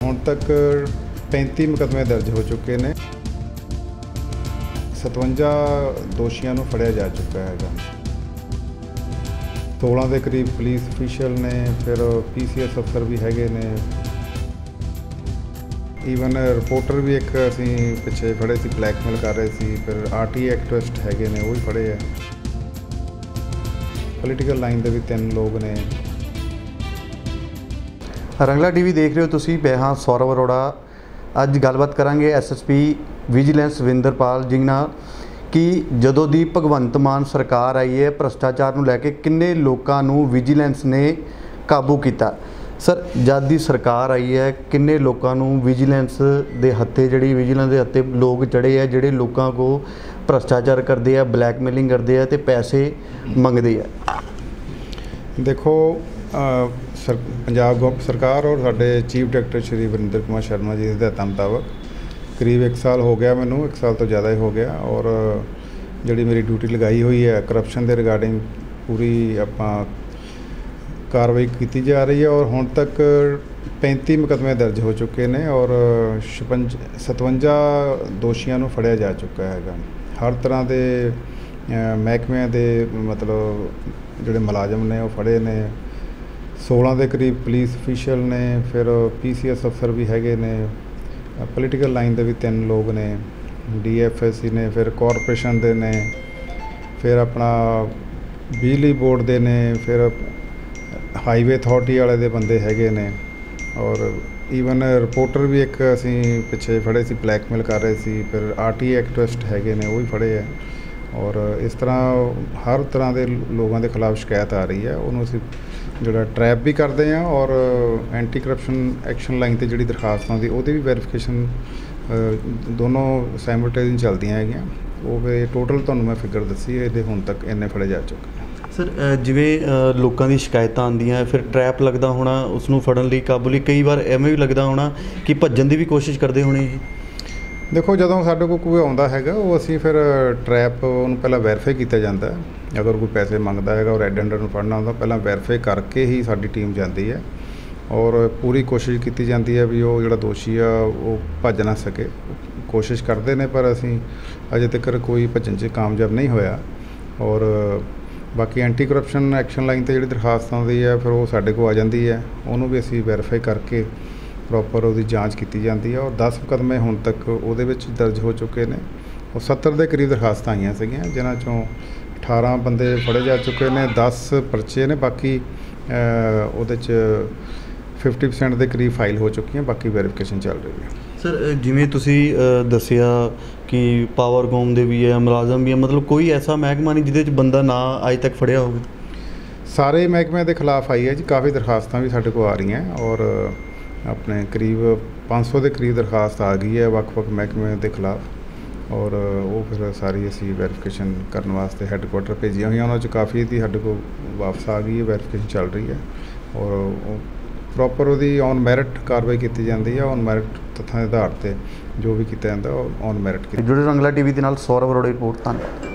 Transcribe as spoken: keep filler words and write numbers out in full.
ਹੁਣ तक पैंती मुकदमे दर्ज हो चुके हैं। सतवंजा दोषियों को फड़िया जा चुका है। सोलह के करीब पुलिस ऑफिशियल ने, फिर पी सी एस अफसर भी हैगे ने, ईवन रिपोर्टर भी एक असी पिछे फड़े सी, ब्लैकमेल कर रहे सी। फिर आर टी एक्टिविस्ट हैगे ने, वो भी फड़े है। पोलीटिकल लाइन के भी तीन लोग ने। रंगला टीवी देख रहे हो तुसी, मैं हाँ सौरभ अरोड़ा। अज गलबात करांगे S S P vigilance Vinderpal ji नाल कि जदों दी भगवंत मान सरकार आई है, भ्रष्टाचार नूं लैके किन्ने लोकां नूं विजिलेंस ने काबू किया। सर, जद दी सरकार आई है, किन्ने लोकां नूं विजिलेंस दे हत्थे जिहड़ी विजिलेंस दे हत्थे लोग चढ़े है, जिहड़े लोकां को भ्रष्टाचार करते हैं, ब्लैकमेलिंग करते हैं, तो पैसे मंगते हैं। देखो आ, सर, पंजाब सरकार और साडे चीफ डायरैक्टर श्री वरिंदर कुमार शर्मा जी के हिदायतों मुताबक करीब एक साल हो गया, मैनू एक साल तो ज़्यादा ही हो गया, और जिहड़ी मेरी ड्यूटी लगाई हुई है करप्शन के रिगार्डिंग पूरी आपां कार्रवाई की जा रही है। और हुण तक पैंती मुकदमे दर्ज हो चुके हैं और छपंज सतवंजा दोषियों को फड़िया जा चुका है। हर तरह के महकमे के मतलब जोड़े मुलाजम ने वो फड़े ने। सोलह के करीब पुलिस ऑफिशियल ने, फिर पी सी एस अफसर भी हैगे ने। पोलीटिकल लाइन के भी तीन लोग ने, डी एफ एस सी ने, फिर कॉरपोरेशन के ने, फिर अपना बिजली बोर्ड के ने, फिर हाईवे अथॉरिटी वाले दे बंदे हैगे ने। और ईवन रिपोर्टर भी एक असी पिछे फड़े सी, ब्लैकमेल कर रहे सी। फिर आर टी एक्टिविस्ट हैगे ने, वो भी फड़े है। और इस तरह हर तरह के लोगों के खिलाफ शिकायत आ रही है, उन्होंने असी जोड़ा ट्रैप भी करते हैं। और एंटी करप्शन एक्शन लाइन से जी दरखास्त आती वो भी वेरीफिकेशन दोनों सैमल्टेनियस चलती हैं। वो फिर टोटल तो मैं फिगर दसी है, हुण तक इन्ने फड़े जा चुके हैं। सर, जिवें लोगों की शिकायत आंदियां, फिर ट्रैप लगता होना उसनूं फड़न लई, काबू लई, कई बार एवें भी लगता होना कि भज्जन की भी कोशिश करते होने। देखो, जदों साडे कोल कोई आउंदा हैगा, वो असीं फिर ट्रैप उहनूं पहलां वैरीफाई किया जाता है। अगर कोई पैसे मंगता है और रेड हैंडर नूं फड़ना होंदा, पहलां वैरीफाई करके ही साडी टीम जाती है। और पूरी कोशिश की जाती है भी वो जिहड़ा दोषी आ वो भज ना सके। कोशिश करते हैं, पर असीं अजे तक कोई भजन च कामयाब नहीं होया। और बाकी एंटी करप्शन एक्शन लाइन से जी दरखास्त आती है, फिर वो साडे कोल आ जाती है, उन्होंने भी असीं वैरीफाई करके प्रॉपर उसकी जाँच की जाती है। और दस मुकदमे हुण तक वो दर्ज हो चुके हैं। और सत्तर के करीब दरखास्त आईयां सीगियां, जिन्हां चों अठारह बंदे फड़े जा चुके हैं, दस परचे ने, बाकी उहदे च फिफ्टी परसेंट के करीब फाइल हो चुकी हैं, बाकी वेरीफिकेशन चल रही है। सर, जिवें तुसीं दस्सिया कि पावरकॉम दे भी है, मुलाजम भी है, मतलब कोई ऐसा महकमा नहीं जिहदे च बंदा ना अज तक फड़िया होवे? सारे महकमे के खिलाफ आई है जी, काफ़ी दरखास्तां भी साडे कोल आ रही हैं। और अपने करीब पाँच सौ के करीब दरखास्त आ गई है वक्-वक् महकमे के खिलाफ। और वो फिर सारी असी वेरीफिकेशन करने वास्ते हैडकुआटर भेजिया हुई, उन्होंने काफ़ी की साडे कोल वापस आ गई है, वेरीफिकेशन चल रही है। और प्रॉपर वो ऑन मैरिट कार्रवाई की जाती है। ऑन मैरिट तथ्यों के आधार पर जो भी किया जाता है ऑन मैरिट। जुड़े रंगला टीवी के नाल सौरभ अरोड़ा रिपोर्ट। धन्यवाद।